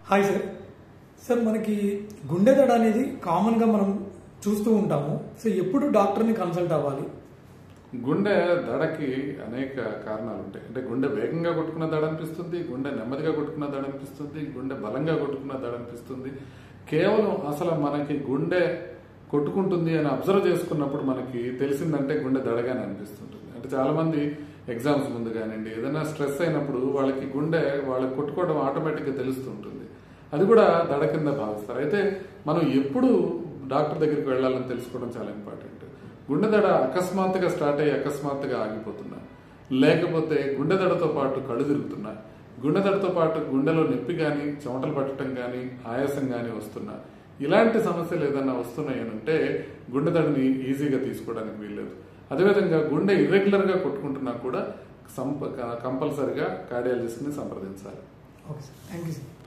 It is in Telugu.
Hi sir. సార్ మనకి గుండె దడ అనేది కామన్గా మనం చూస్తూ ఉంటాము. సో ఎప్పుడు డాక్టర్ని కన్సల్ట్ అవ్వాలి? గుండె దడకి అనేక కారణాలు ఉంటాయి. అంటే గుండె వేగంగా కొట్టుకున్న దడ అనిపిస్తుంది, గుండె నెమ్మదిగా కొట్టుకున్న దడ అనిపిస్తుంది, గుండె బలంగా కొట్టుకున్న దడ అనిపిస్తుంది. కేవలం అసలు మనకి గుండె కొట్టుకుంటుంది అని అబ్జర్వ్ చేసుకున్నప్పుడు మనకి తెలిసిందంటే గుండె దడగానే అనిపిస్తుంటుంది. అంటే చాలా మంది ఎగ్జామ్స్ ముందు కానివ్వండి, ఏదైనా స్ట్రెస్ అయినప్పుడు వాళ్ళకి గుండె వాళ్ళకి కొట్టుకోవడం ఆటోమేటిక్గా తెలుస్తుంటుంది. అది కూడా దడ కింద భావిస్తారు. అయితే మనం ఎప్పుడు డాక్టర్ దగ్గరికి వెళ్ళాలని తెలుసుకోవడం చాలా ఇంపార్టెంట్. గుండె దడ అకస్మాత్తుగా స్టార్ట్ అయ్యి అకస్మాత్తుగా ఆగిపోతున్నా, లేకపోతే గుండె దడతో పాటు కళ్ళు తిరుగుతున్నా, గుండె దడతో పాటు గుండెలో నొప్పి కానీ, చెమటలు పట్టడం కానీ, ఆయాసం కానీ వస్తున్నా, ఇలాంటి సమస్యలు ఏదైనా వస్తున్నాయనంటే గుండె దడని ఈజీగా తీసుకోవడానికి వీల్లేదు. అదేవిధంగా గుండె ఇర్రెగ్యులర్గా కొట్టుకుంటున్నా కూడా కంపల్సరిగా కార్డియాలజిస్ట్ని సంప్రదించాలి. Okay sir, thank you sir.